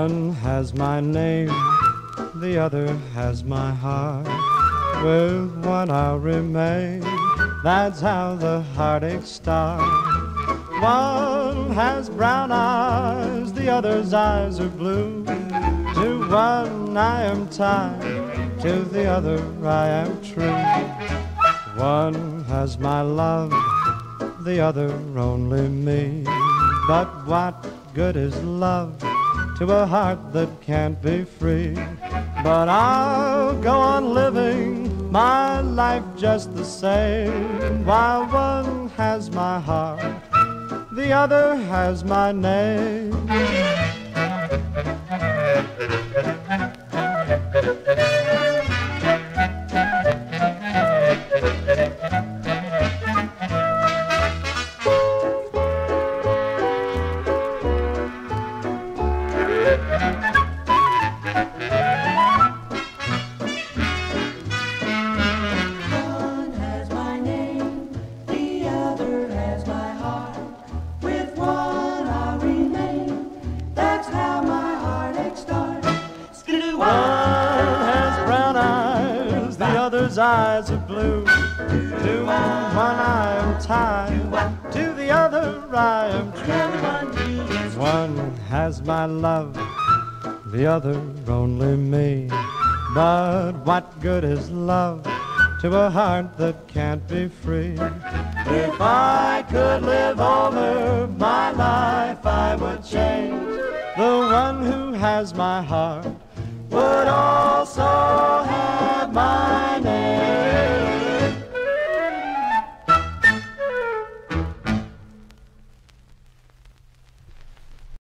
One has my name, the other has my heart. With one I'll remain, that's how the heartache starts. One has brown eyes, the other's eyes are blue. To one I am tied, to the other I am true. One has my love, the other only me. But what good is love to a heart that can't be free? But I'll go on living my life just the same, while one has my heart, the other has my name. Other's eyes are blue. To one I am tied, to the other I am true. One has my love, the other only me. But what good is love to a heart that can't be free? If I could live over my life, I would change. The one who has my heart would also have my